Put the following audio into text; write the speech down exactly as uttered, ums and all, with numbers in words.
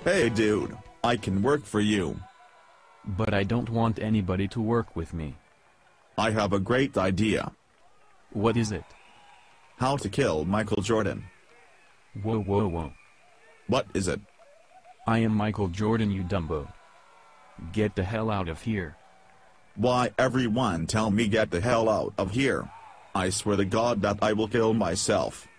Hey dude, I can work for you. But I don't want anybody to work with me. I have a great idea. What is it? How to kill Michael Jordan. Whoa whoa whoa. What is it? I am Michael Jordan, you dumbo. Get the hell out of here. Why everyone tell me get the hell out of here? I swear to God that I will kill myself.